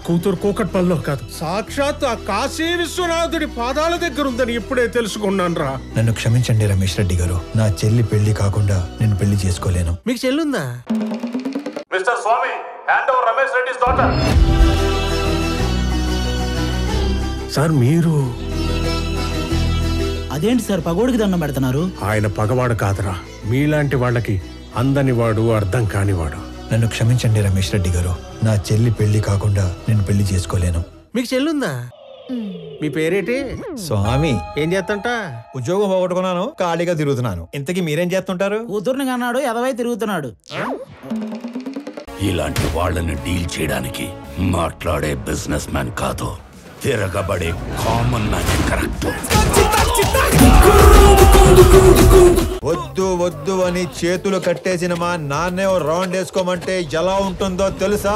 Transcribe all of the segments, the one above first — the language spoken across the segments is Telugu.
కూతురు కూకట్పల్లిలో కాదు, సాక్షాత్ ఆ కాశీ విశ్వనాథుడి పాదాల దగ్గర ఉందని ఇప్పుడే తెలుసుకున్నాను రా. నన్ను క్షమించండి రమేష్ రెడ్డి గారు, నా చెల్లి పెళ్లి కాకుండా నేను పెళ్లి చేసుకోలేను. మీకు చెల్లుందా? Mister Swami, hand over Ramesh Reddy's daughter. Sir మీరు అదేంటి సార్ పగోడికి దండం పెడుతున్నారు? ఆయన పగవాడు కాదురా, మీలాంటి వాళ్ళకి అందని వాడు, అర్థం కానివాడు. నన్ను క్షమించండి రమేష్ రెడ్డి గారు, నా చెల్లి పెళ్లి కాకుండా నేను పెళ్లి చేసుకోలేను. మీకు చెల్లుందా? మీ పేరేటి? స్వామి. ఏం చేస్తంట? ఉద్యోగం పోగొట్టుకున్నాను, ఖాళీగా తిరుగుతున్నాను. ఇంతకీ మీరేం చేస్తుంటారు? కూతుర్ని కన్నాడు, ఎదవై తిరుగుతున్నాడు. ఇలాంటి వాళ్ళని డీల్ చేయడానికి మాట్లాడే బిజినెస్ మ్యాన్ కాదు, తిరగబడే కామన్ మ్యాన్ కరెక్ట్. వద్దు వద్దు అని చేతులు కట్టేసిన మా నాన్నే రౌండ్ వేసుకోమంటే ఎలా ఉంటుందో తెలుసా?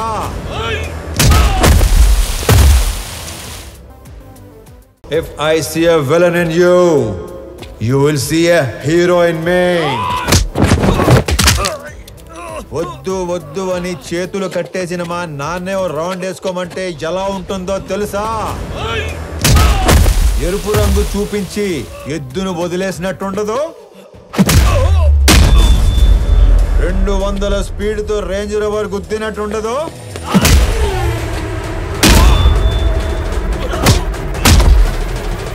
If I see a villain in you, you will see a hero in me. వద్దు వద్దు అని చేతులు కట్టేసిన మా నాన్నే రౌండ్ వేసుకోమంటే ఎలా ఉంటుందో తెలుసా? ఎరుపు రంగు చూపించి ఎద్దును వదిలేసినట్టుండదు, 200 స్పీడ్ తో రేంజ్ రోవర్ గుద్దినట్టుండదు.